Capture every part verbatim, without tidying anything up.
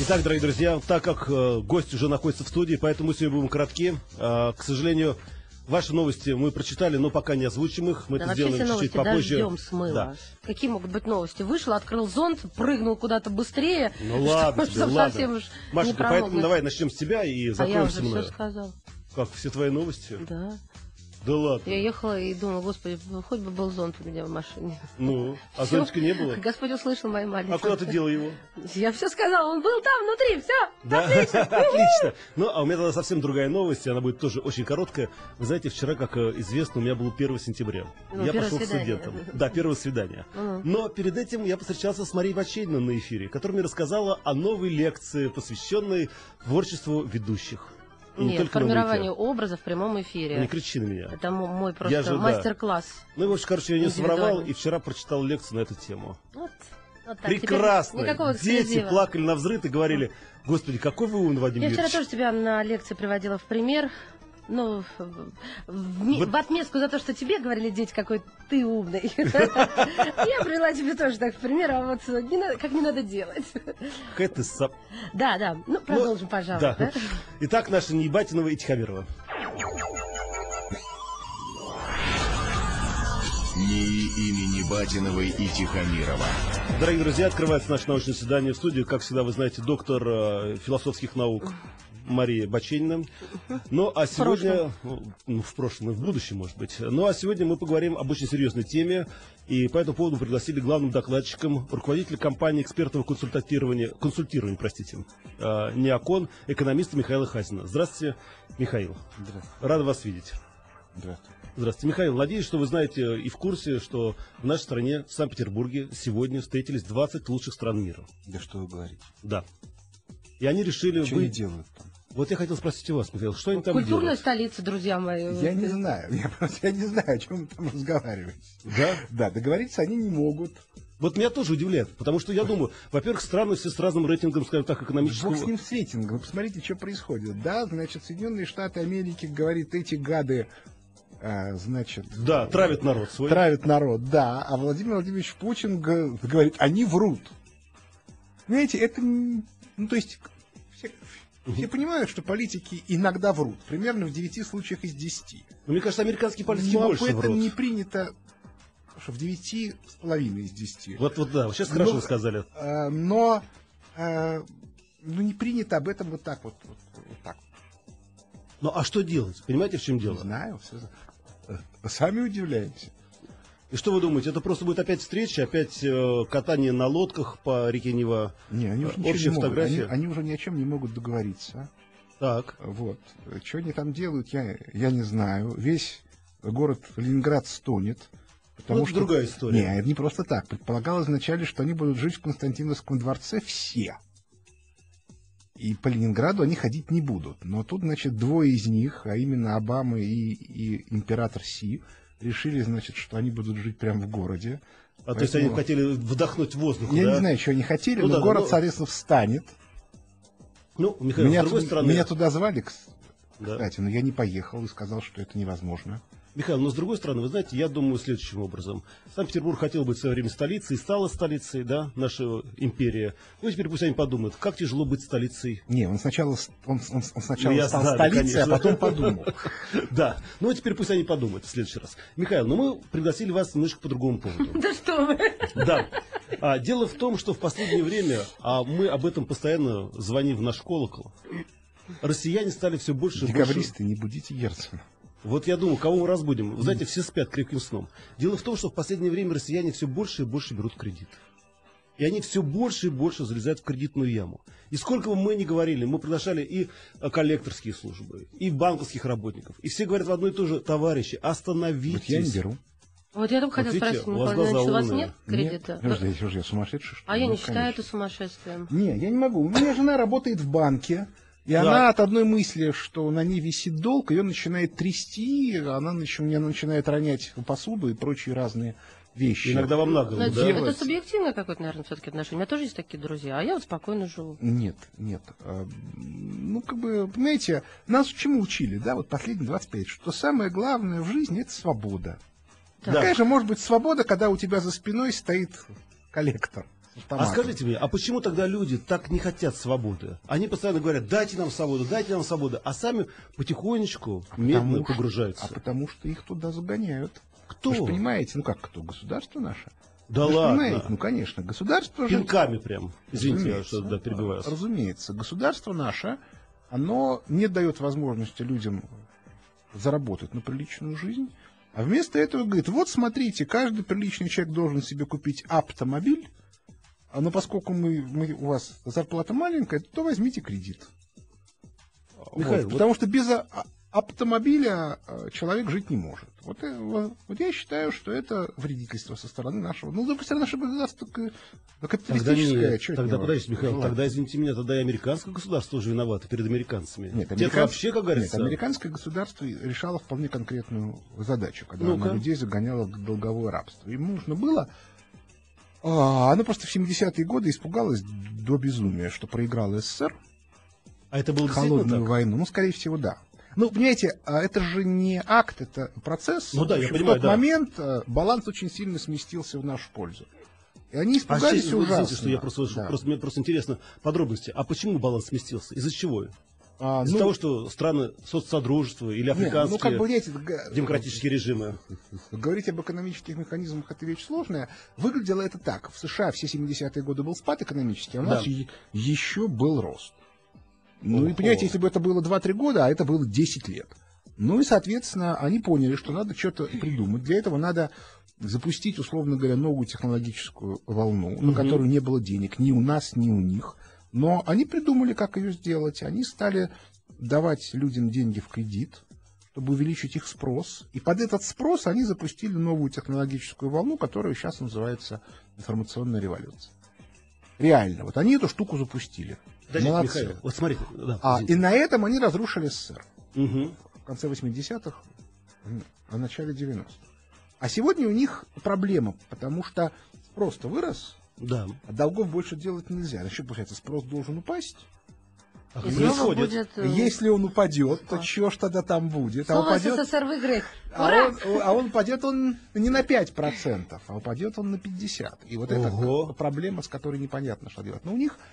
Итак, дорогие друзья, так как э, гость уже находится в студии, поэтому мы сегодня будем кратки. Э, к сожалению, ваши новости мы прочитали, но пока не озвучим их. Мы да, это сделаем чуть-чуть попозже. Дождем смыло. Да. Какие могут быть новости? Вышел, открыл зонт, прыгнул куда-то быстрее. Ну ладно, тебе, ладно. Машенька, поэтому давай начнем с тебя и закроем. А я уже со мной. все сказал. Как, все твои новости? Да. Да ладно. Я ехала и думала, господи, хоть бы был зонт у меня в машине. Ну, а зонтика не было? Господь услышал мои маленькие. А куда ты дела его? Я все сказала, он был там внутри, все. Да, отлично. Отлично. Ну, а у меня тогда совсем другая новость, и она будет тоже очень короткая. Вы знаете, вчера, как известно, у меня было первое сентября. Ну, я пошел свидание. к студентам. Да, первое свидание. Uh-huh. Но перед этим я повстречался с Марией Бачейной на эфире, которая мне рассказала о новой лекции, посвященной творчеству ведущих. И Нет, формированию образа в прямом эфире. Не кричи на меня. Это мой просто же, мастер-класс. Да. Ну, в общем, короче, я не своровал и вчера прочитал лекцию на эту тему. Вот, вот так. Прекрасно. Дети плакали навзрыд и говорили: господи, какой вы умный, Вадим Юрьевич. Я вчера тоже тебя на лекции приводила в пример. Ну, в, в, в отместку за то, что тебе говорили дети, какой ты умный. Я привела тебе тоже так в пример, а вот как не надо делать. Это сап... Да, да. Ну, продолжим, пожалуйста. Да. Итак, наша Небатинова и Тихомирова. НИИ имени Батиновой и Тихомирова. Дорогие друзья, открывается наше научное свидание в студии. Как всегда, вы знаете, доктор э, философских наук Мария Бачейна. Ну, а сегодня, ну, в прошлом и в будущем, может быть. Ну, а сегодня мы поговорим об очень серьезной теме. И по этому поводу пригласили главным докладчиком руководителя компании экспертного консультирования, консультирования, простите, э, НИАКОН, экономиста Михаила Хазина. Здравствуйте, Михаил. Здравствуйте. Рад вас видеть. Здравствуйте. Здравствуйте, Михаил. Надеюсь, что вы знаете и в курсе, что в нашей стране, в Санкт-Петербурге, сегодня встретились двадцать лучших стран мира. Да что вы говорите? Да. И они решили... Что вы... они делают там? Вот я хотел спросить у вас, Михаил, что они там Культурная делают? столица, друзья мои. Я не знаю. Я просто я не знаю, о чем вы там разговариваете. Да? Да, договориться они не могут. Вот меня тоже удивляет, потому что я думаю, во-первых, страны все с разным рейтингом, скажем так, экономического... Бог с ним с рейтингом. Вы посмотрите, что происходит. Да, значит, Соединенные Штаты Америки, говорит, эти гады, а, значит... Да, травят народ свой. Травят народ, да. А Владимир Владимирович Путин говорит, они врут. Понимаете, это... Ну, то есть... Все, все понимают, что политики иногда врут. Примерно в девяти случаях из десяти. Но мне кажется, американские политики Но больше об этом врут. не принято... Что в девяти с половиной из десяти. Вот, вот, да, сейчас хорошо но, сказали. Э, но э, ну, не принято об этом вот так вот. вот, вот так. Ну, а что делать? Понимаете, в чем дело? Не знаю. Все... Сами удивляемся. И что вы думаете, это просто будет опять встреча, опять э, катание на лодках по реке Нева? Не, они уже общая не фотография? Могут. Они, они уже ни о чем не могут договориться. Так. Вот. Что они там делают, я, я не знаю. Весь город Ленинград стонет. Потому ну, что другая история. Не, это не просто так. Предполагалось вначале, что они будут жить в Константиновском дворце все. И по Ленинграду они ходить не будут. Но тут, значит, двое из них, а именно Обама и, и император Си, решили, значит, что они будут жить прямо в городе. А Поэтому... то есть они хотели вдохнуть воздух, Я да? не знаю, что они хотели, ну, но да, город, но... соответственно, встанет. Ну, Михаил, меня, с другой туда, стороны... меня туда звали, да. кстати, но я не поехал и сказал, что это невозможно. Михаил, но с другой стороны, вы знаете, я думаю следующим образом. Санкт-Петербург хотел быть в свое время столицей, стала столицей, да, наша империя. Ну, теперь пусть они подумают, как тяжело быть столицей. Не, он сначала, он, он, он сначала ну, стал знаю, столицей, конечно. а потом подумал. Да, ну, теперь пусть они подумают в следующий раз. Михаил, ну, мы пригласили вас немножко по другому поводу. Да что вы. Да. А, дело в том, что в последнее время, а мы об этом постоянно звоним в наш колокол, россияне стали все больше и больше... Декабристы, не будите Герцена. Вот я думаю, кого мы разбудим? Вы знаете, все спят крепким сном. Дело в том, что в последнее время россияне все больше и больше берут кредит. И они все больше и больше залезают в кредитную яму. И сколько бы мы ни говорили, мы приглашали и коллекторские службы, и банковских работников. И все говорят в одно и то же: товарищи, остановитесь. Вот я не беру. Вот я только вот хотела видите, спросить, у вас Михаил Иванович, у вас умные. нет кредита? Нет, да. Я, я сумасшедший, что А ли? я Ну, не считаю конечно. это сумасшествием. Не, я не могу. У меня жена работает в банке. И да. она от одной мысли, что на ней висит долг, ее начинает трясти, она нач... меня начинает ронять посуду и прочие разные вещи. Иногда во многом, Но да? это субъективное какое-то, наверное, все-таки отношение. У меня тоже есть такие друзья, а я вот спокойно живу. Нет, нет. Ну, как бы, понимаете, нас чему учили, да, вот последние двадцать пять, что самое главное в жизни — это свобода. Да. Какая же может быть свобода, когда у тебя за спиной стоит коллектор? с автоматом. А скажите мне, а почему тогда люди так не хотят свободы? Они постоянно говорят, дайте нам свободу, дайте нам свободу, а сами потихонечку, А медленно потому что- погружаются. А потому что их туда загоняют. Кто? Вы же понимаете, ну как кто? Государство наше. Да Вы же ладно. понимаете, ну конечно, государство же... Пинками прям. Извините, я Разумеется, что да, перебиваю вас. Разумеется, государство наше, оно не дает возможности людям заработать на приличную жизнь, а вместо этого говорит, вот смотрите, каждый приличный человек должен себе купить автомобиль, а но поскольку мы, мы, у вас зарплата маленькая, то возьмите кредит. Михаил, Вот, вот- потому что без а- автомобиля а, человек жить не может. Вот, э, вот, вот я считаю, что это вредительство со стороны нашего. Ну, с другой стороны, наше государство такое, ну, Тогда капиталистическое. нет, чё от тогда него подождите, Михаил, желать? тогда, извините меня, тогда и американское государство тоже виновато перед американцами. Нет, Те американс- вообще, как Нет, говорится, американское государство решало вполне конкретную задачу, когда Ну-ка. оно людей загоняло в долговое рабство. Им нужно было... а, оно просто в семидесятые годы испугалось до безумия, что проиграл СССР а это было действительно холодную так? войну. Ну, скорее всего, да. Ну, понимаете, а это же не акт, это процесс. Ну да, В я общем, понимаю, В тот да. момент а, баланс очень сильно сместился в нашу пользу. И они А испугались сейчас, вы ужасно. извините, что я просто, Да. просто, мне просто интересно подробности. А почему баланс сместился? Из-за чего? А, Из-за ну, того, что страны соцсодружества или не, африканские ну, как бы, знаете, г- демократические режимы? Говорить об экономических механизмах — это вещь сложная. Выглядело это так. В США все семидесятые годы был спад экономический, а у нас Да. е- еще был рост. Ну и Ого. понимаете, если бы это было два-три года, а это было десять лет. Ну и, соответственно, они поняли, что надо что-то придумать. Для этого надо запустить, условно говоря, новую технологическую волну, на Мгм. которую не было денег ни у нас, ни у них. Но они придумали, как ее сделать. Они стали давать людям деньги в кредит, чтобы увеличить их спрос. И под этот спрос они запустили новую технологическую волну, которая сейчас называется информационная революция. Реально. Вот они эту штуку запустили. Подождите, Молодцы. Михаил, вот смотрите. Да, А, извините. и на этом они разрушили СССР Мгм. в конце восьмидесятых, в начале девяностых. А сегодня у них проблема, потому что спрос-то вырос, Да. а долгов больше делать нельзя. Значит, получается, спрос должен упасть. А И как снова происходит? будет... э, Если он упадет, то А. что ж тогда там будет? А Снова упадет, СССР выиграет. а Ура! он, а он упадет он не на пять процентов, а упадет он на пятьдесят процентов. И вот Ого. это проблема, с которой непонятно, что делать. Но у них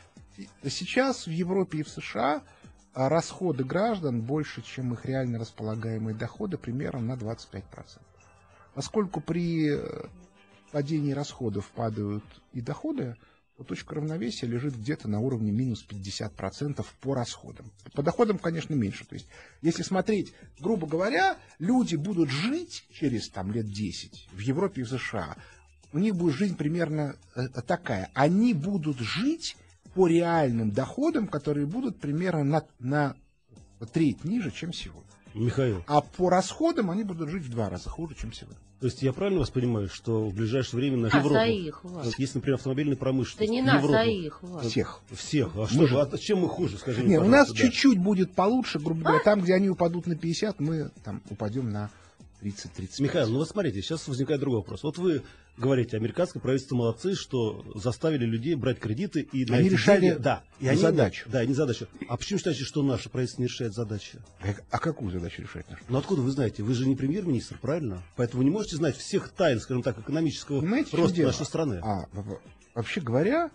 сейчас в Европе и в США а, расходы граждан больше, чем их реально располагаемые доходы, примерно на двадцать пять процентов. Поскольку при э, падении расходов падают и доходы, то точка равновесия лежит где-то на уровне минус пятьдесят процентов по расходам. По доходам, конечно, меньше. То есть, если смотреть, грубо говоря, люди будут жить через там, лет десять в Европе и в США. У них будет жизнь примерно э, такая. Они будут жить по реальным доходам, которые будут примерно на, на треть ниже, чем сегодня. Михаил, А по расходам они будут жить в два раза хуже, чем сегодня. то есть я правильно вас понимаю, что в ближайшее время на Нас, Европу... а их вас. Вот есть, например, автомобильная Да промышленность. не в нас, Европу. а их вас. Всех. Всех. А Мы что же- же, а чем мы хуже, скажи мне, Не, у нас пожалуйста, да. чуть-чуть будет получше, грубо говоря, там, где они упадут на пятьдесят, мы там упадем на тридцать-тридцать пять. Михаил, ну вот смотрите, сейчас возникает другой вопрос. Вот вы говорите, американское правительство молодцы, что заставили людей брать кредиты и на Они эти решали деньги- да, и они, задачу. Да, не задачу. А почему считаете, что наше правительство не решает задачи? А, а какую задачу решать нашу? Ну откуда вы знаете? Вы же не премьер-министр, правильно? Поэтому вы не можете знать всех тайн, скажем так, экономического Понимаете, в чем роста дело? нашей страны. А, в- в- вообще говоря,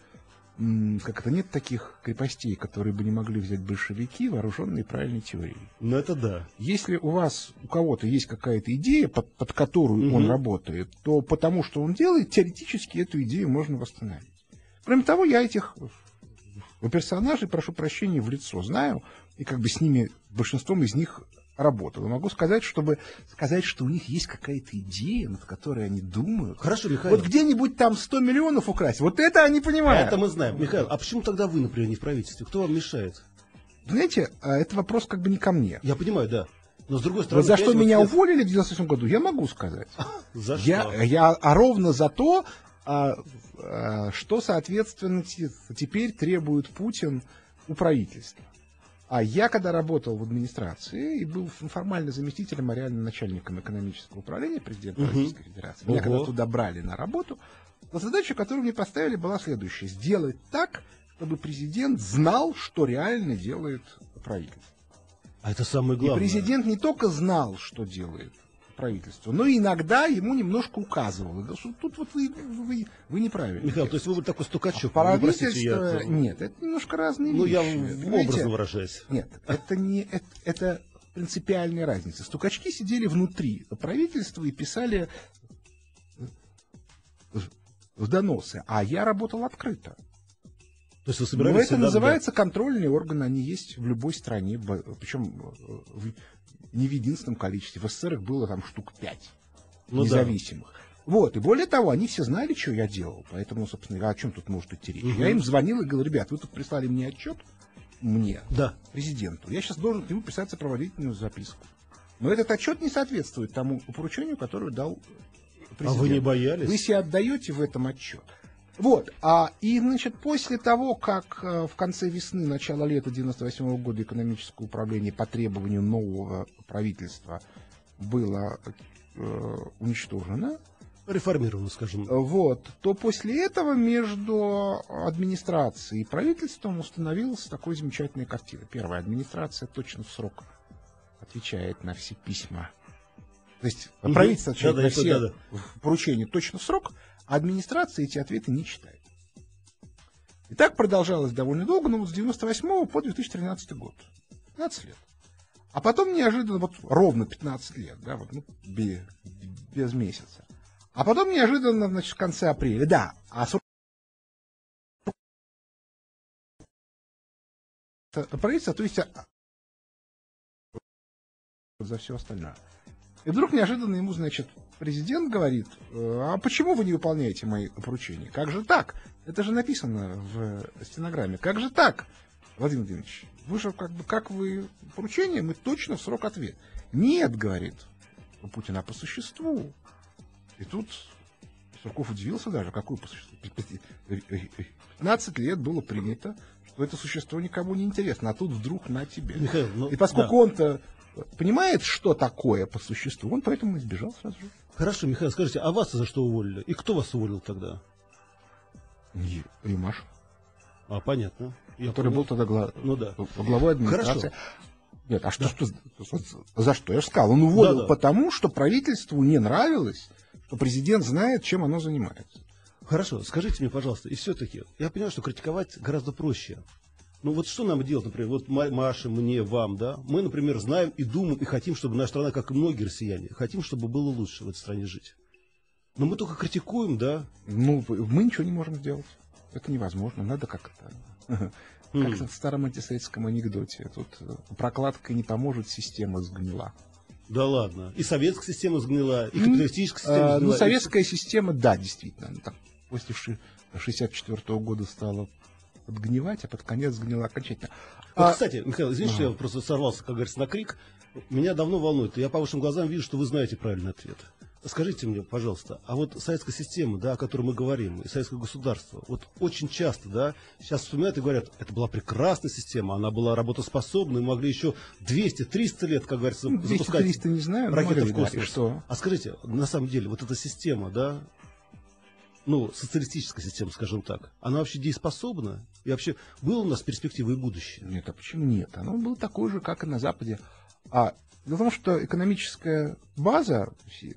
м, как это, нет таких крепостей, которые бы не могли взять большевики, вооруженные правильной теорией. Ну это да. Если у вас, у кого-то есть какая-то идея, под, под которую он Мгм. работает, то потому что он делает, теоретически эту идею можно восстановить. Кроме того, я этих э, персонажей, прошу прощения, в лицо знаю, и как бы с ними, большинством из них работал. И могу сказать, чтобы сказать, что у них есть какая-то идея, над которой они думают. Хорошо, Михаил. Вот где-нибудь там сто миллионов украсть, вот это они понимают. Это мы знаем. Михаил, а почему тогда вы, например, не в правительстве? Кто вам мешает? Знаете, а это вопрос как бы не ко мне. Я понимаю, да. Но с другой стороны... Вот за что понимаете, меня вот уволили в девяносто восьмом году, я могу сказать. За что? Я, я, а ровно за то, а, а, что, соответственно, те- теперь требует Путин у правительства. А я, когда работал в администрации и был формально заместителем, а реально начальником экономического управления президента Мгм. Российской Федерации, меня Ого. когда туда брали на работу, то задача, которую мне поставили, была следующая. Сделать так, чтобы президент знал, что реально делает правительство. А это самое И главное. президент не только знал, что делает правительству. Но иногда ему немножко указывал. И говорил, что тут вот вы, вы, вы неправильно. Михаил, то есть вы были такой стукачок. А ну, простите, правительство... я... Нет, это немножко разные Ну, вещи. я Понимаете? образно выражаюсь. Нет, это не... Это, это принципиальная разница. Стукачки сидели внутри правительства и писали в доносы, а я работал открыто. То есть вы Но собирались это всегда- называется контрольные органы, они есть в любой стране, б- причем в- не в единственном количестве. В СССР их было там штук пять Ну да. независимых. Вот, и более того, они все знали, что я делал, поэтому, собственно, о чем тут может идти речь. Мгм. Я им звонил и говорил, ребят, вы тут прислали мне отчет, мне, Да. президенту, я сейчас должен к нему писать сопроводительную записку. Но этот отчет не соответствует тому поручению, которое дал президент. А вы не боялись? Вы себе отдаете в этом отчет. Вот, а, и, значит, после того, как э, в конце весны, начало лета девяносто восьмого года экономическое управление по требованию нового правительства было э, уничтожено, Реформировано, скажем. вот, то после этого между администрацией и правительством установилась такая замечательная картина. Первая, администрация точно в срок отвечает на все письма. То есть Мгм. правительство отвечает Да-да, на это все да-да. поручения точно в срок, а администрация эти ответы не читает. И так продолжалось довольно долго, но вот с девяносто восьмого по две тысячи тринадцатый год. пятнадцать лет. А потом неожиданно, вот ровно пятнадцать лет, да, вот, ну, без, без месяца. А потом неожиданно, значит, в конце апреля, да, а срок правительство, то есть а, за все остальное. И вдруг неожиданно ему, значит, президент говорит, а почему вы не выполняете мои поручения? Как же так? Это же написано в стенограмме. Как же так, Владимир Владимирович? Вы же как бы, как вы поручение, мы точно в срок ответ. Нет, говорит Путин, а по существу. И тут Сурков удивился даже, какое по существу. пятнадцать лет было принято, что это существо никому не интересно, а тут вдруг на тебе. Михаил, ну, И поскольку да. он-то понимает, что такое по существу, он поэтому и сбежал сразу же. Хорошо, Михаил, скажите, а вас за что уволили? И кто вас уволил тогда? И Юмаш, А, понятно. Я который понял. был тогда гла- Ну да. главой администрации. Хорошо. Нет, а что, что за что? Я же сказал, он уволил Да-да. потому, что правительству не нравилось, что президент знает, чем оно занимается. Хорошо, скажите мне, пожалуйста, и все-таки, я понимаю, что критиковать гораздо проще. Ну вот что нам делать, например, вот Ма- Маше, мне, вам, да? Мы, например, знаем и думаем, и хотим, чтобы наша страна, как и многие россияне, хотим, чтобы было лучше в этой стране жить. Но мы только критикуем, да? Ну, мы ничего не можем сделать. Это невозможно. Надо как-то... М. Как в старом антисоветском анекдоте. Тут прокладка не поможет, система сгнила. Да ладно. И советская система сгнила, и капиталистическая система А, сгнила. ну, и- советская система, да, действительно. Она так после шестьдесят четвёртого года стала подгнивать, а под конец сгнила окончательно. Вот, А, кстати, Михаил, извините, что Ага. я просто сорвался, как говорится, на крик. Меня давно волнует. Я по вашим глазам вижу, что вы знаете правильный ответ. Скажите мне, пожалуйста, а вот советская система, да, о которой мы говорим, и советское государство, вот очень часто, да, сейчас вспоминают и говорят, это была прекрасная система, она была работоспособной, могли еще двести-триста лет, как говорится, запускать двести-триста не знаю, но ракеты могли, в да, и космос. что? А скажите, на самом деле, вот эта система, да, ну, социалистическая система, скажем так, она вообще дееспособна? И вообще, было у нас перспективы и будущее? Нет, а почему нет? Оно было такое же, как и на Западе. А дело в том, что экономическая база,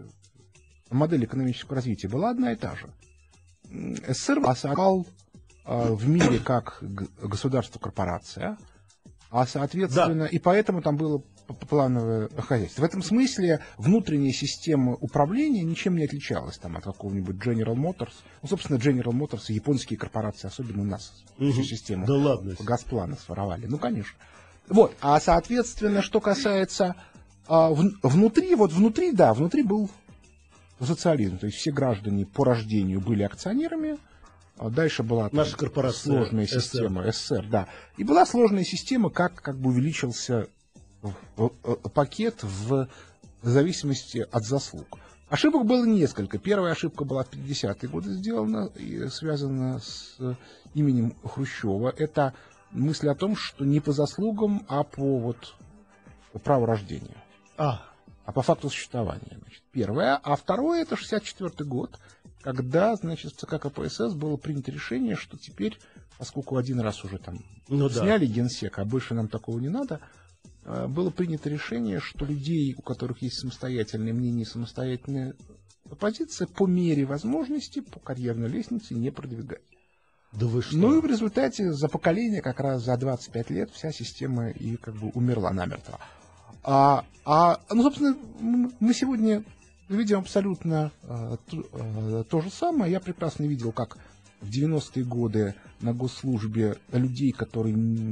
модель экономического развития была одна и та же. М, СССР осакал а, в мире как г- государство-корпорация, а соответственно, и поэтому там было п- п- плановое хозяйство. В этом смысле внутренняя система управления ничем не отличалась там, от какого-нибудь General Motors. Ну, собственно, General Motors и японские корпорации, особенно у нас, всю Мгм. систему Да ладно. Газплана своровали. Ну, конечно. Вот, а соответственно, что касается а, в- внутри, вот внутри, да, внутри был социализм. То есть все граждане по рождению были акционерами. А дальше была там Наша корпорация сложная СССР. система СССР, да. И была сложная система, как, как бы увеличился в- в- пакет в зависимости от заслуг. Ошибок было несколько. Первая ошибка была в пятидесятые годы сделана и связана с именем Хрущева. Это мысль о том, что не по заслугам, а по вот праву рождения. А, А по факту существования. Значит, первое. А второе, это шестьдесят четвёртый год, когда, значит, в ЦК КПСС было принято решение, что теперь, поскольку один раз уже там ну да. сняли генсека, а больше нам такого не надо, было принято решение, что людей, у которых есть самостоятельное мнение и самостоятельная позиция, по мере возможности по карьерной лестнице не продвигать. Да вы что? Ну и в результате за поколение, как раз за двадцать пять лет, вся система и как бы умерла намертво. А, а ну, собственно, мы сегодня видим абсолютно а, то, а, то же самое. Я прекрасно видел, как в девяностые годы на госслужбе людей, которые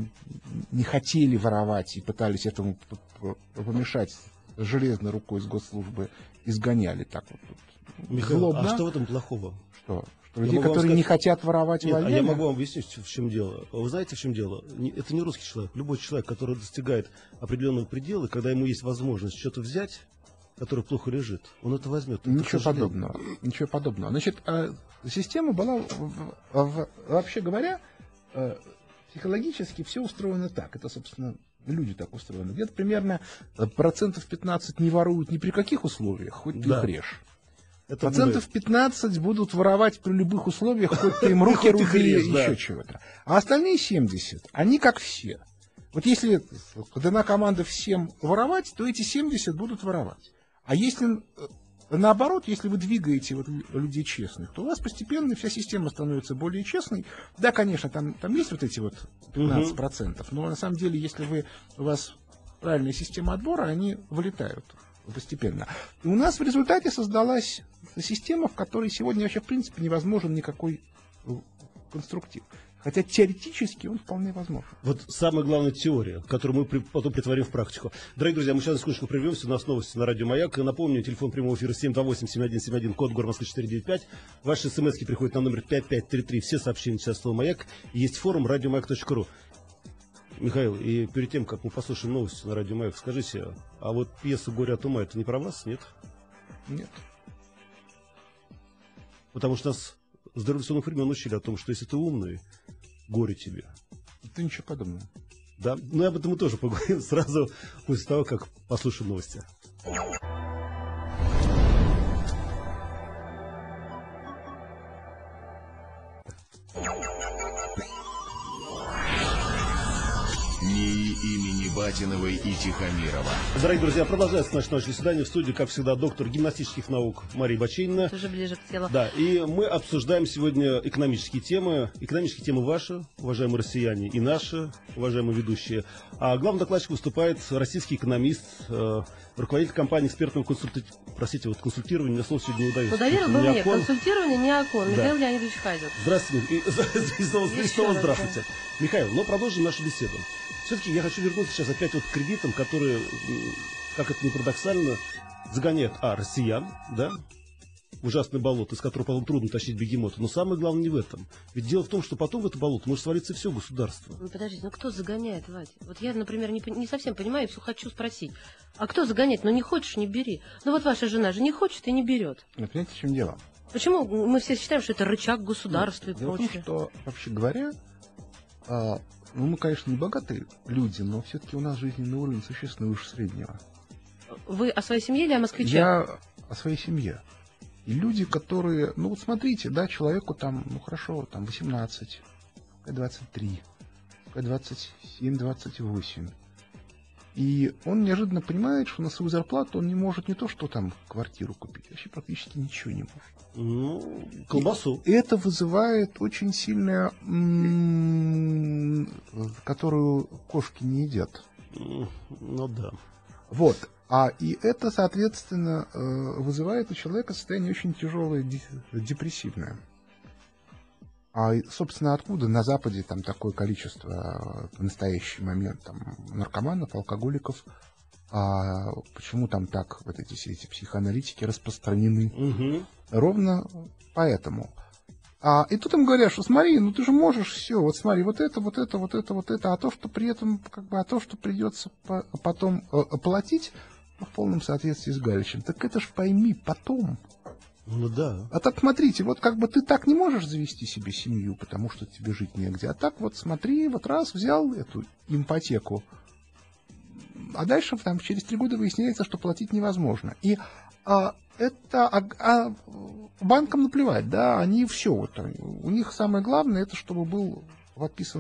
не хотели воровать и пытались этому помешать, железной рукой с госслужбы изгоняли так вот. Михаил, Злобно. а что в этом плохого? Что? Что людей, которые сказать... не хотят воровать, Нет, увольняли? а я могу вам объяснить, в чем дело. Вы знаете, в чем дело? Это не русский человек. Любой человек, который достигает определенного предела, когда ему есть возможность что-то взять, которое плохо лежит, он это возьмет. Это, Ничего подобного. Ничего подобного. Значит, система была, вообще говоря, психологически все устроено так. Это, собственно, люди так устроены. Где-то примерно процентов пятнадцать не воруют ни при каких условиях, хоть ты да. их режь. Это Процентов будет... пятнадцать будут воровать при любых условиях, хоть ты им руки руби, еще чего-то. А остальные семьдесят, они как все. Вот если дана команда всем воровать, то эти семьдесят будут воровать. А если наоборот, если вы двигаете вот людей честных, то у вас постепенно вся система становится более честной. Да, конечно, там, там есть вот эти вот пятнадцать процентов, но на самом деле, если вы, у вас правильная система отбора, они вылетают постепенно. И у нас в результате создалась система, в которой сегодня вообще в принципе невозможен никакой конструктив. Хотя теоретически он вполне возможен. Вот самая главная теория, которую мы при, потом притворим в практику. Дорогие друзья, мы сейчас на секундочку прервемся. У нас новости на радио Маяк. Напомню, телефон прямого эфира семь два восемь семь один семь один, код город Москвы четыре девять пять. Ваши смски приходят на номер пять пять три три. Все сообщения сейчас слово Маяк. Есть форум радиомаяк точка ру. Михаил, и перед тем, как мы послушаем новости на радио Маяк, скажите, а вот пьеса «Горе от ума» это не про вас, нет? Нет. Потому что нас с дореволюционных времен учили о том, что если ты умный, горе тебе. Это ничего подобного. Да, ну об этом мы тоже поговорим сразу после того, как послушаем новости. НИИ имени Батиновой и Тихомирова. Дорогие друзья, продолжается наше научное заседание. В студии, как всегда, доктор гимнастических наук Мария Баченина. Уже ближе к телу. Да, и мы обсуждаем сегодня экономические темы. Экономические темы ваши, уважаемые россияне, и наши, уважаемые ведущие. А главный докладчик выступает российский экономист, э, руководитель компании экспертного консультирования. Простите, вот консультирование, мне слово сегодня не удается. Ну, доверил бы мне. Консультирование не окон. Да. Михаил Леонидович Хазин. Здравствуйте. И, и снова, и снова здравствуйте. Михаил, ну продолжим нашу беседу. Все-таки я хочу вернуться сейчас опять вот к кредитам, которые, как это ни парадоксально, загоняют, а, россиян, да, в ужасное болото, из которого потом трудно тащить бегемота. Но самое главное не в этом. Ведь дело в том, что потом в это болото может свалиться все государство. Ну, подождите, ну кто загоняет, Вадя? Вот я, например, не, не совсем понимаю и все хочу спросить. А кто загоняет? Ну, не хочешь, не бери. Ну, вот ваша жена же не хочет и не берет. Ну, понимаете, в чем дело? Почему мы все считаем, что это рычаг государства ну, и дело прочее? в том, что, вообще говоря, а, ну, мы, конечно, не богатые люди, но все-таки у нас жизненный уровень существенно выше среднего. Вы о своей семье или о москвичах? Я о своей семье. И люди, которые, ну вот смотрите, да, человеку там, ну хорошо, там восемнадцать, двадцать три, двадцать семь, двадцать восемь. И он неожиданно понимает, что на свою зарплату он не может не то, что там квартиру купить, вообще практически ничего не может. Ну, колбасу. И это вызывает очень сильное, которую кошки не едят. Ну да. Вот. А и это, соответственно, вызывает у человека состояние очень тяжелое, депрессивное. А, собственно, откуда на Западе там такое количество в настоящий момент там, наркоманов, алкоголиков? А почему там так вот эти все эти психоаналитики распространены? Угу. Ровно поэтому. А, и тут им говорят, что смотри, ну ты же можешь все, вот смотри, вот это, вот это, вот это, вот это, а то, что при этом, как бы, а то, что придется по потом э, платить, ну, в полном соответствии с Галичем, так это ж пойми потом. Ну да. А так смотрите, вот как бы ты так не можешь завести себе семью, потому что тебе жить негде. А так вот смотри, вот раз взял эту ипотеку, а дальше там через три года выясняется, что платить невозможно. И а, это а, а, банкам наплевать, да, они все, вот, у них самое главное, это чтобы был подписан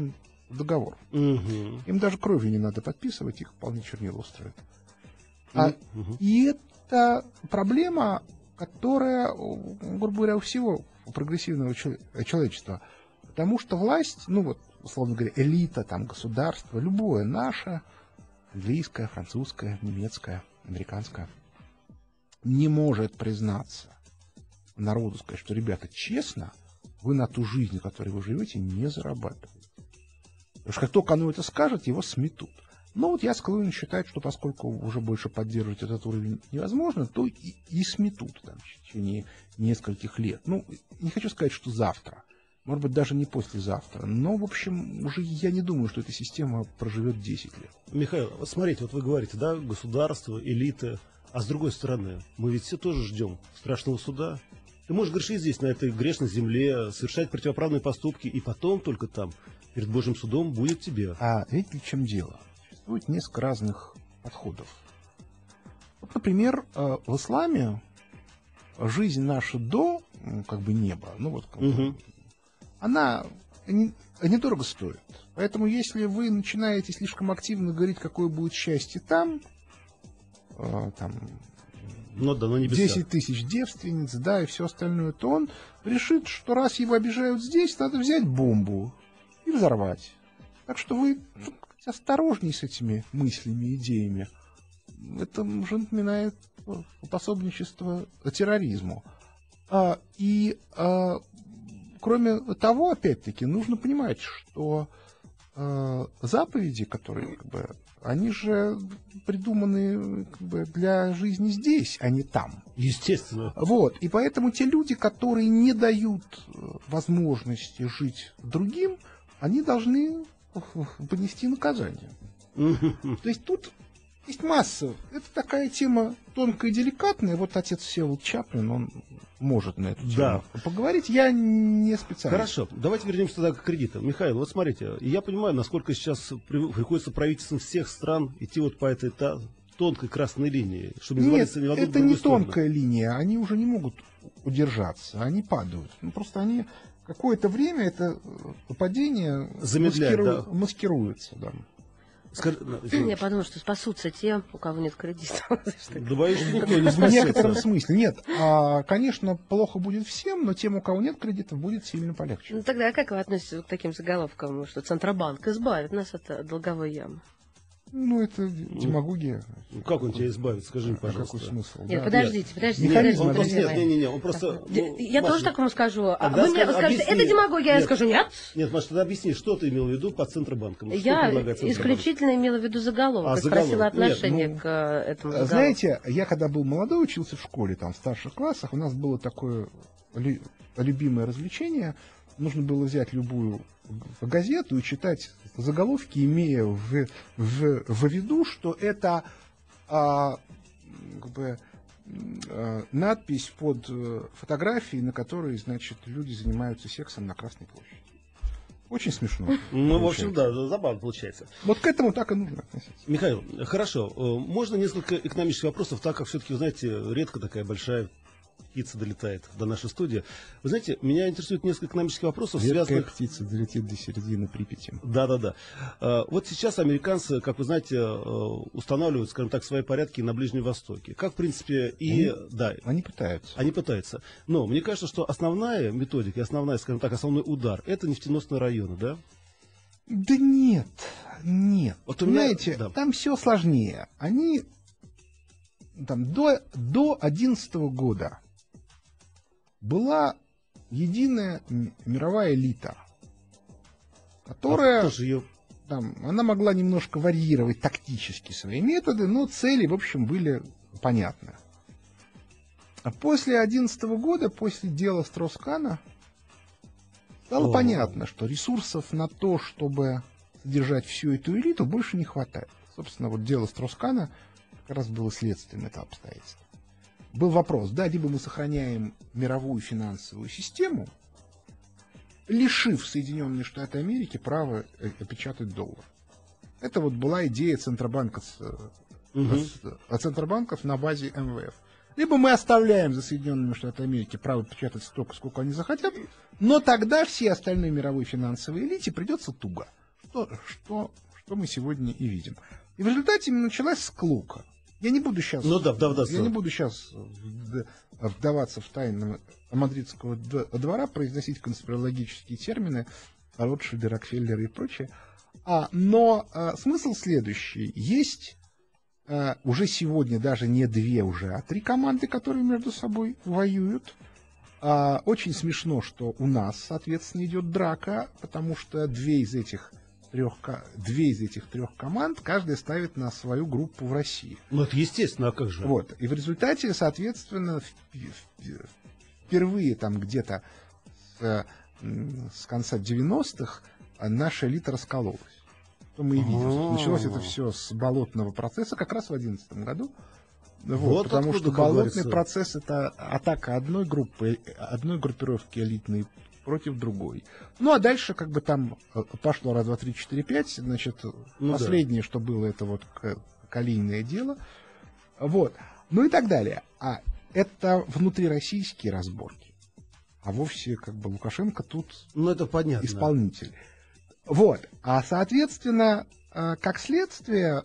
договор. Мгм. Им даже кровью не надо подписывать, их вполне чернила устроит. А, Мгм. и это проблема, которая, грубо говоря, у всего у прогрессивного чел- человечества. Потому что власть, ну вот, условно говоря, элита, там, государство, любое наше, английское, французское, немецкое, американское, не может признаться народу, сказать, что, ребята, честно, вы на ту жизнь, в которой вы живете, не зарабатываете. Потому что как только оно это скажет, его сметут. Но вот я склонен считать, что поскольку уже больше поддерживать этот уровень невозможно, то и, и сметут там, в течение нескольких лет. Ну, не хочу сказать, что завтра. Может быть, даже не послезавтра. Но, в общем, уже я не думаю, что эта система проживет десять лет. Михаил, вот смотрите, вот вы говорите, да, государство, элиты, а с другой стороны, мы ведь все тоже ждем страшного суда. Ты можешь грешить здесь, на этой грешной земле, совершать противоправные поступки, и потом только там, перед Божьим судом, будет тебе. А видите, в чем дело? Существует несколько разных подходов. Вот, например, э, в исламе жизнь наша до, м, как бы, неба, ну вот, как бы, Мгм. она не- недорого стоит. Поэтому, если вы начинаете слишком активно говорить, какое будет счастье там, э, там Ну да, но не без десять тысяч девственниц, да, и все остальное, то он решит, что раз его обижают здесь, надо взять бомбу и взорвать. Так что вы ну, осторожней с этими мыслями, идеями. Это уже напоминает пособничество терроризму. А, и а, кроме того, опять-таки, нужно понимать, что а, заповеди, которые, как бы, они же придуманы, как бы, для жизни здесь, а не там. Естественно. Вот. И поэтому те люди, которые не дают э, возможности жить другим, они должны э, понести наказание. Мгм. То есть тут есть масса. Это такая тема тонкая и деликатная. Вот отец Всеволод Чаплин, он может на эту тему Да. поговорить. Я не специалист. Хорошо, давайте вернемся тогда к кредитам. Михаил, вот смотрите, я понимаю, насколько сейчас при- приходится правительствам всех стран идти вот по этой та- тонкой красной линии, чтобы не Нет, свалиться ни в одну, ни в это не другую сторону. тонкая линия. Они уже не могут удержаться. Они падают. Ну, просто они какое-то время это э, падение Замедляет, маскиру- да. маскируется. Да. Скажи, ну, извините. Я подумала, что спасутся те, у кого нет кредита. Что- Да боюсь, что никто не В некотором спасется. смысле. Нет, а, конечно, плохо будет всем, но тем, у кого нет кредитов, будет сильно полегче. Ну тогда как вы относитесь к таким заголовкам, что Центробанк избавит нас от долговой ямы? Ну, это демагогия. Ну, как он тебя избавит, скажи мне, А какой пожалуйста. смысл? Нет, Да. подождите, подождите. Механизм Он подождите, просто, нет, подождите. не, не, не, он просто... ну, Я Маша, тоже такому скажу. А тогда вы мне скажи, скажете, объясни. это демагогия, я Нет. скажу, нет. Нет, Маш, тогда объясни, что ты имел в виду под Центробанком? Что Я предлагает Центробанк? исключительно имела в виду заголовок. А, и спросила заголовок. отношение Нет, ну, к э, этому А, заголовку. Знаете, я когда был молодой, учился в школе, там, в старших классах, у нас было такое лю- любимое развлечение. Нужно было взять любую газету и читать заголовки, имея в, в, в виду, что это а, как бы, а, надпись под э, фотографией, на которой, значит, люди занимаются сексом на Красной площади. Очень смешно. Ну, в общем, получается. да, забавно получается. Вот к этому так и нужно относиться. Михаил, хорошо. Э, Можно несколько экономических вопросов, так как все-таки, вы знаете, редко такая большая птица долетает до нашей студии. Вы знаете, меня интересует несколько экономических вопросов, Редкая связанных... птица долетит до середины Припяти. Да-да-да. Э, Вот сейчас американцы, как вы знаете, э, устанавливают, скажем так, свои порядки на Ближнем Востоке. Как, в принципе, и... Да, Они пытаются. они пытаются. Но мне кажется, что основная методика, основная, скажем так, основной удар, это нефтеносные районы, да? Да нет, нет. Вот у меня- Понимаете, да. там все сложнее. Они там до до одиннадцатого года была единая м- мировая элита, которая А кто же ее... там, она могла немножко варьировать тактически свои методы, но цели, в общем, были понятны. А после одиннадцатого года, после дела Строс-Кана, стало О. понятно, что ресурсов на то, чтобы содержать всю эту элиту, больше не хватает. Собственно, вот дело Строс-Кана как раз было следствием этого обстоятельства. Был вопрос, да, либо мы сохраняем мировую финансовую систему, лишив Соединенные Штаты Америки права э, печатать доллар. Это вот была идея Центробанка, с, э, Мгм. с- э, Центробанков на базе эм вэ эф. Либо мы оставляем за Соединенными Штатами Америки право печатать столько, сколько они захотят, но тогда всей остальной мировой финансовой элите придется туго. что, что, что мы сегодня и видим. И в результате началась склока. Я не буду сейчас, ну, да, да, да, я не буду сейчас вдаваться в тайны мадридского двора, произносить конспирологические термины, Ротшильды, Рокфеллеры и прочее. А, но а, смысл следующий. Есть а, уже сегодня даже не две уже, а три команды, которые между собой воюют. А, очень смешно, что у нас, соответственно, идет драка, потому что две из этих трех, две из этих трех команд каждая ставит на свою группу в России. Ну, это естественно, а как же? Вот. И в результате, соответственно, впервые там где-то с, с конца девяностых наша элита раскололась. Что мы и видим. Началось это все с болотного процесса как раз в две тысячи одиннадцатом году. Вот, вот потому откуда, что болотный говорится... процесс — это атака одной группы, одной группировки элитной против другой. Ну, а дальше как бы там пошло раз, два, три, четыре, пять. Значит, ну, последнее, да. что было, это вот колейное дело. Вот. Ну и так далее. А это внутрироссийские разборки. А вовсе как бы Лукашенко тут ну, это понятно. Исполнитель. Вот. А соответственно, как следствие,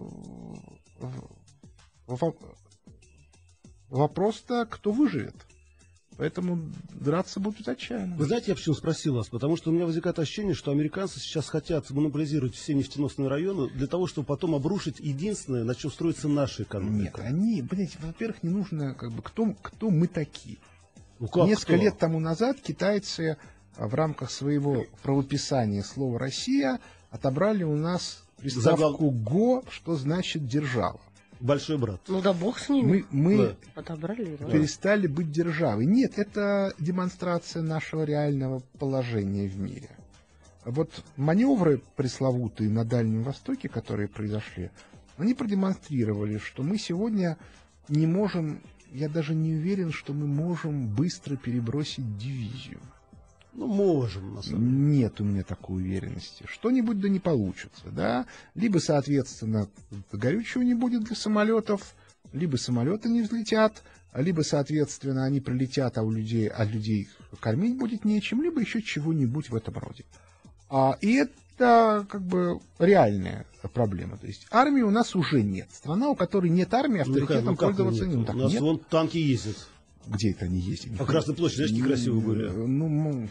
вопрос-то, кто выживет. Поэтому драться будут отчаянно. Вы знаете, я почему спросил вас? Потому что у меня возникает ощущение, что американцы сейчас хотят монополизировать все нефтеносные районы для того, чтобы потом обрушить единственное, на чем строится наша экономика. Нет, они, блядь, во-первых, не нужно, как бы, кто, кто мы такие. Ну, как, Несколько кто? лет тому назад китайцы в рамках своего правописания слова «Россия» отобрали у нас приставку «го», что значит «держава». Большой брат. Ну да бог с ними. Мы, мы да. Отобрали, да. перестали быть державой. Нет, это демонстрация нашего реального положения в мире. Вот маневры пресловутые на Дальнем Востоке, которые произошли, они продемонстрировали, что мы сегодня не можем, я даже не уверен, что мы можем быстро перебросить дивизию. Ну, можем, на самом деле. Нет у меня такой уверенности. Что-нибудь да не получится, да? Либо, соответственно, горючего не будет для самолетов, либо самолеты не взлетят, либо, соответственно, они прилетят, а у людей, а людей кормить будет нечем, либо еще чего-нибудь в этом роде. А, и это как бы реальная проблема. То есть армии у нас уже нет. Страна, у которой нет армии, авторитетом ну, пользоваться не ну, у нас нет. вон танки ездят. Где это они ездят? По Красной площади, знаешь, какие красивые были? Ну,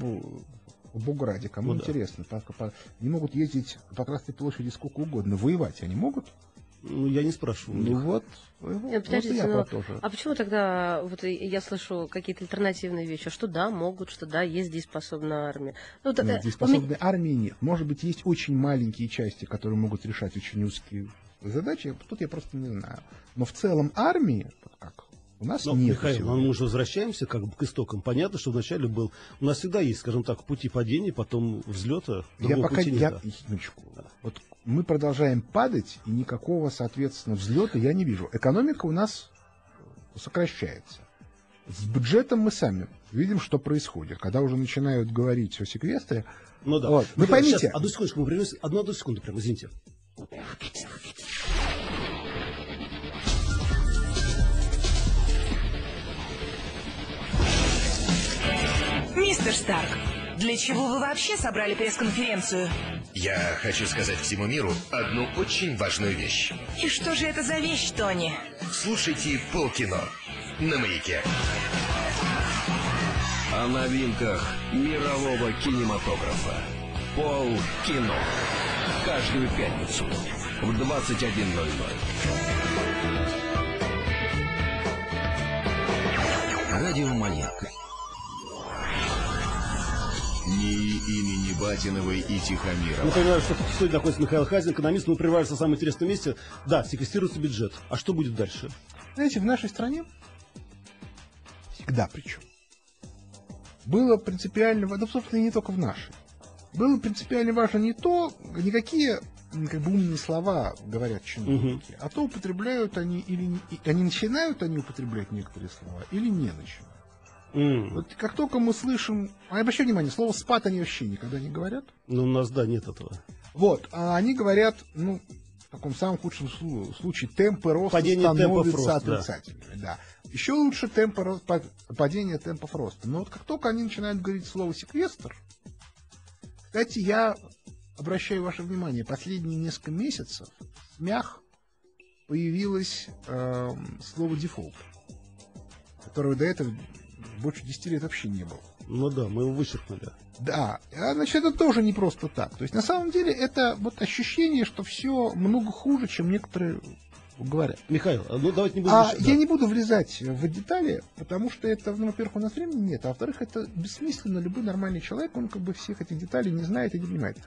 богу ради, кому ну, интересно. Да. По, по, они могут ездить по Красной площади сколько угодно. Воевать они могут? Ну, я не спрашиваю. Ну вот. Нет, вот я но, тоже. А почему тогда, вот я слышу какие-то альтернативные вещи, что да, могут, что да, есть дееспособная армия. Ну, нет, э, дееспособной меня... армии нет. Может быть, есть очень маленькие части, которые могут решать очень узкие задачи. Тут я просто не знаю. Но в целом армии, как у нас Но, нет. Михаил, мы уже возвращаемся как бы к истокам. Понятно, что вначале был... У нас всегда есть, скажем так, пути падения, потом взлета. Я пока... Я... Да. Вот мы продолжаем падать, и никакого, соответственно, взлета я не вижу. Экономика у нас сокращается. С бюджетом мы сами видим, что происходит. Когда уже начинают говорить о секвестре... Ну да. Вот. Вы ну, поймите... Сейчас, одну секундочку, мы принесем... Одну, одну секунду прямо, извините. Мистер Старк, для чего вы вообще собрали пресс-конференцию? Я хочу сказать всему миру одну очень важную вещь. И что же это за вещь, Тони? Слушайте полкино на Маяке. О новинках мирового кинематографа. Полкино. Каждую пятницу в двадцать один ноль ноль. Радио Маяк. НИИ имени Батиновой и Тихомирова. Напоминаю, что сегодня находится Михаил Хазин, экономист. Мы прерываемся на самом интересном месте. Да, секвестируется бюджет. А что будет дальше? Знаете, в нашей стране всегда причем было принципиально, да, собственно, не только в нашей, было принципиально важно не то, не какие как бы умные слова говорят чиновники, угу. а то употребляют они или они начинают они употреблять некоторые слова или не начинают. Mm. Вот как только мы слышим, а обращайте внимание, слово спад они вообще никогда не говорят. Ну, у нас, да, нет этого. Вот, а они говорят, ну, в таком самом худшем случае, темпы роста падение становятся отрицательными. Да. Да. Еще лучше темпы, падение темпов роста. Но вот как только они начинают говорить слово секвестр, кстати, я обращаю ваше внимание, последние несколько месяцев в СМИах появилось э, слово «дефолт», которого до этого больше десяти лет вообще не было. Ну да, мы его вычеркнули. Да, а, значит, это тоже не просто так. То есть, на самом деле, это вот ощущение, что все много хуже, чем некоторые говорят. Михаил, ну давайте не будем... А еще- я да. не буду влезать в детали, потому что это, ну, во-первых, у нас времени нет, а во-вторых, это бессмысленно. Любой нормальный человек, он как бы всех этих деталей не знает и не понимает.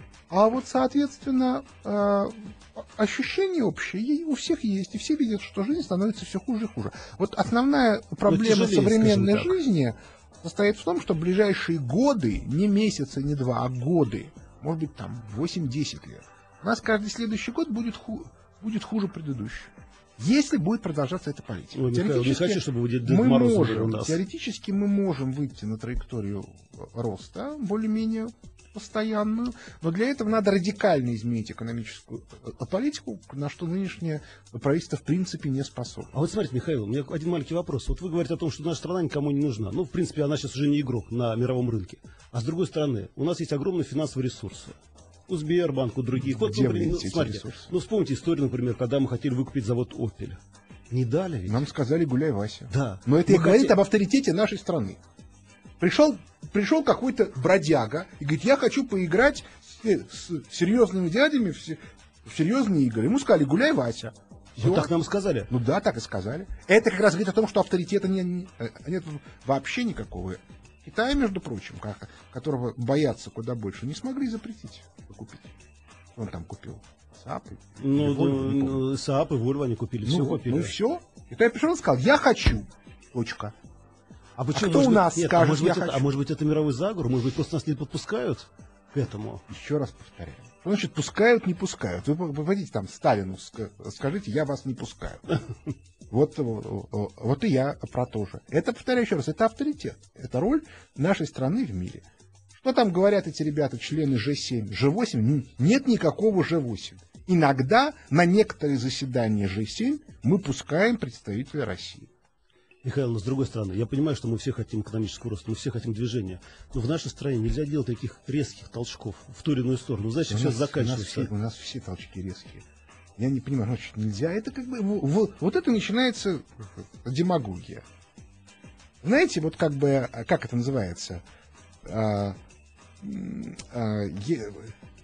А вот, соответственно, э, ощущение общее у всех есть, и все видят, что жизнь становится все хуже и хуже. Вот основная проблема тяжелее, современной скажем так. жизни состоит в том, что в ближайшие годы, не месяцы, не два, а годы, может быть, там восемь-десять лет, у нас каждый следующий год будет, ху- будет хуже предыдущего. Если будет продолжаться эта политика. Ой, Михаил, не Теоретически хочу, чтобы вы Дед мы Мороз были у можем, нас. теоретически мы можем выйти на траекторию роста, более-менее постоянную, но для этого надо радикально изменить экономическую э, политику, на что нынешнее правительство в принципе не способно. А вот смотрите, Михаил, у меня один маленький вопрос. Вот вы говорите о том, что наша страна никому не нужна. Ну, в принципе, она сейчас уже не игрок на мировом рынке. А с другой стороны, у нас есть огромные финансовые ресурсы. У Сбербанка, у других. Вот, Где вы например, ну, видите эти смотрите, ресурсы? ну, вспомните историю, например, когда мы хотели выкупить завод «Опель». Не дали ведь? Нам сказали «гуляй, Вася». Да. Но это и Мы говорит хотели- об авторитете нашей страны. Пришел, пришел какой-то бродяга и говорит, я хочу поиграть с, с серьезными дядями в, се- в серьезные игры. Ему сказали «гуляй, Вася». Вот Всё. так нам сказали. Ну да, так и сказали. Это как раз говорит о том, что авторитета не- не- э, нет вообще никакого. Китай, между прочим, как- которого боятся куда больше, не смогли запретить купить. Он там купил САП. Ну, или Volvo, не помню. ну, СААП и Вольво они купили, все Ну, купили. ну и все. Китай пришел и сказал, я хочу. Точка. А, почему, кто может у быть- нас нет, скажет, а может, «я быть, это, а хочу»? может быть, это мировой заговор? Может быть, просто нас не подпускают к этому? Еще раз повторяю. Что значит пускают, не пускают? Вы попадите там Сталину, ска- скажите, я вас не пускаю. Вот, э, э, вот и я про то же. Это, повторяю еще раз, это авторитет. Это роль нашей страны в мире. Что там говорят эти ребята, члены Ж семь? Ж восемь? Н- Нет никакого Ж восемь. Иногда на некоторые заседания Ж семь мы пускаем представителей России. Михаил, но с другой стороны, я понимаю, что мы все хотим экономического роста, мы все хотим движения. Но в нашей стране нельзя делать таких резких толчков в ту или иную сторону. Значит, У все нас, у, нас заканчивается. все, у нас все толчки резкие. Я не понимаю, значит, нельзя. Это как бы в- в- вот это начинается демагогия. Знаете, вот как бы, а, как это называется? А, м, а, е-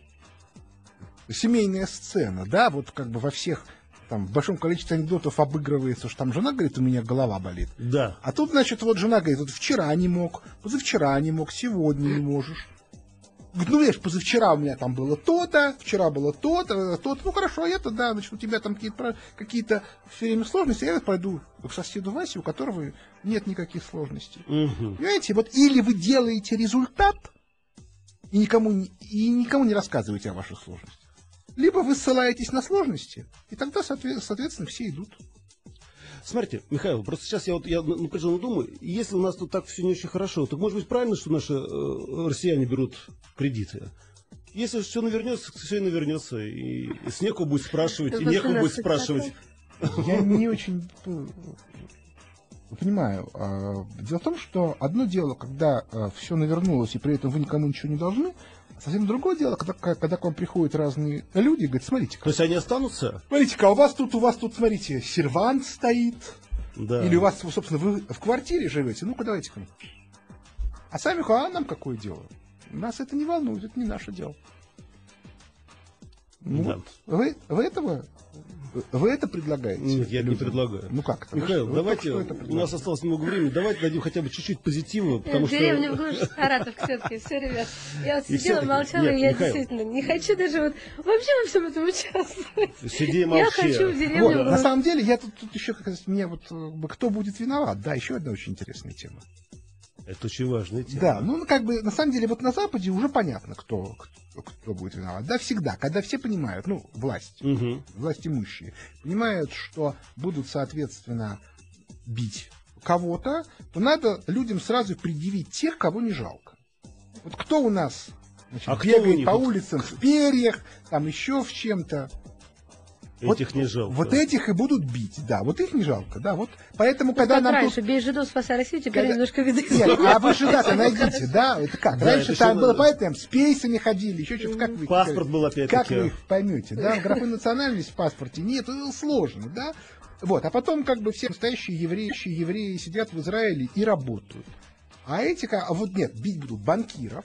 семейная сцена, да, вот как бы во всех, там, в большом количестве анекдотов обыгрывается, что там жена говорит, у меня голова болит. Да. А тут, значит, вот жена говорит, вот вчера не мог, позавчера не мог, сегодня не можешь. Говорит, ну, видишь, позавчера у меня там было то-то, вчера было то-то, то-то. Ну, хорошо, а это, да, значит, у тебя там какие-то, про- какие-то все время сложности, а я пойду к соседу Васе, у которого нет никаких сложностей. Мгм. Понимаете, вот или вы делаете результат, и никому, не- и никому не рассказываете о ваших сложностях, либо вы ссылаетесь на сложности, и тогда, соотве- соответственно, все идут. Смотрите, Михаил, просто сейчас я вот я напряженно думаю, если у нас тут так все не очень хорошо, то может быть правильно, что наши э, россияне берут кредиты? Если все навернется, все и навернется, и, и с некого будет спрашивать, и Это некого что, будет нас спрашивать. Я не очень э, понимаю. А, Дело в том, что одно дело, когда все навернулось, и при этом вы никому ничего не должны, а совсем другое дело, когда, когда к вам приходят разные люди и говорят, смотрите-ка, То есть они останутся? смотрите-ка, а у вас тут, у вас тут, смотрите, сервант стоит, Да. или у вас, собственно, вы в квартире живете, ну-ка давайте-ка. А сами, а нам какое дело? Нас это не волнует, это не наше дело. Ну, Да. вот вы, вы этого, вы это предлагаете? Нет, я не людям? предлагаю. Ну как это? Михаил, Вы- вы давайте, только что это у нас предлагаете. осталось немного времени, давайте дадим хотя бы чуть-чуть позитива, потому в что... деревне в глушь, Саратов, все-таки, все, ребят. Я вот И сидела, всё-таки- молчала, нет, и я Михаил. действительно не хочу даже вот вообще во всем этом участвовать. Сиди и Я молчи. хочу в деревню Вот, в на глушь. самом деле, я тут, тут еще как раз мне вот э, бы, кто будет виноват? Да, еще одна очень интересная тема. Это очень важная тема. Да, ну как бы на самом деле вот на Западе уже понятно, кто, кто, кто будет виноват. Да, всегда, когда все понимают, ну, власть, Мгм. власть имущие, понимают, что будут, соответственно, бить кого-то, то надо людям сразу предъявить тех, кого не жалко. Вот кто у нас значит, А кто у бегает них? по Вот улицам в перьях, там еще в чем-то. Этих не жалко. Вот этих и будут бить, да, вот их не жалко, да, вот поэтому, когда Как нам раньше, тут... бей жидов, спасай Россию, теперь Когда- немножко виды. Нет, а вы же да-то найдите, да, это как? Да, Раньше это там всё было, надо. поэтому с пейсами ходили, еще что-то, как вы их Паспорт теперь- был опять-таки. Как вы их поймете, да, графы национальность в паспорте нет, это сложно, да. Вот, а потом как бы все настоящие евреи, евреи сидят в Израиле и работают. А эти, ка- а вот нет, бить будут банкиров.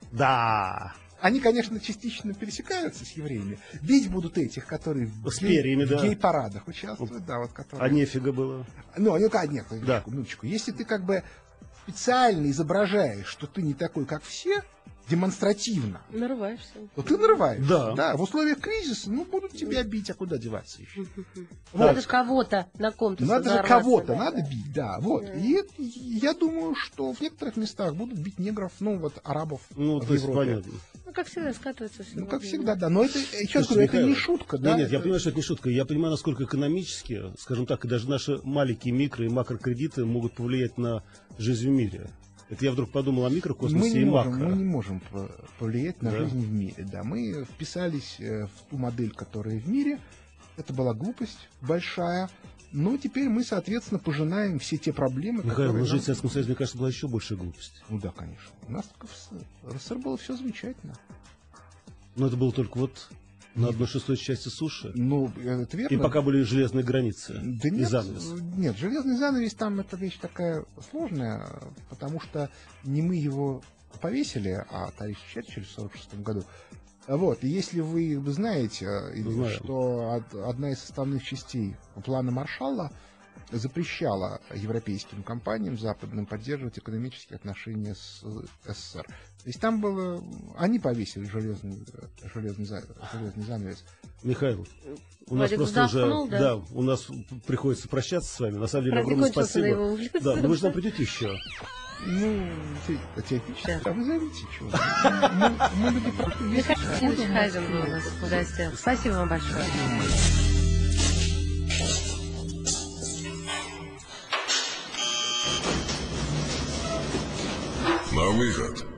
Да. Они, конечно, частично пересекаются с евреями. Бить будут этих, которые в, С гей- перьями, в да. гей-парадах участвуют, да, вот которые. А нефига было. Ну, они, а, нет, Да. минуточку, минуточку. Если ты как бы специально изображаешь, что ты не такой, как все, демонстративно, Нарываешься. то ты нарываешься. Да. В условиях кризиса, ну, будут тебя бить, а куда деваться еще? Надо же кого-то на ком-то Надо же сорваться, кого-то, да. надо бить, да, вот. И это- я думаю, что в некоторых местах будут бить негров, ну, вот, арабов Ну, в то есть Европе. понятно. Ну, как всегда, скатывается все. Ну, как всегда, да. Но это, еще Слушайте, говорю, это Михаил, не шутка, Нет, да. нет, я это- понимаю, что это не шутка. Я понимаю, насколько экономически, скажем так, и даже наши маленькие микро- и макрокредиты могут повлиять на жизнь в мире. Это я вдруг подумал о Мы микрокосмосе не, и можем, макро. мы не можем по- повлиять на Да. жизнь в мире. Да, мы вписались э, в ту модель, которая в мире. Это была глупость большая. Но теперь мы, соответственно, пожинаем все те проблемы, Михаил, которые... но жить нам- в Советском Союзе, мне кажется, была еще большая глупость. Ну да, конечно. У нас только в РСФСР было все замечательно. Но это было только вот на одной шестой части суши. Ну, э, это верно. И пока были железные границы Да и нет, занавес. нет, железный занавес там это вещь такая сложная, потому что не мы его повесили, а товарищ Черчилль в сорок шестом году. Вот, и если вы знаете, э, Знаем. что од- одна из составных частей плана Маршалла запрещала европейским компаниям западным поддерживать экономические отношения с СССР. То есть там было... Они повесили железный, э, железный, за- железный занавес. Михаил, у нас Владик просто вздохнул, уже, да? да, у нас приходится прощаться с вами. На самом деле, Праздник огромное кончился на спасибо. его увлечении. Да, но вы же нам придете еще. Ну, те- теоретически. Да. А вы зовите чего? Мы, мы люди просто есть. Михаил Васильевич Хайзен был у нас в гостях. Спасибо вам большое. На выход.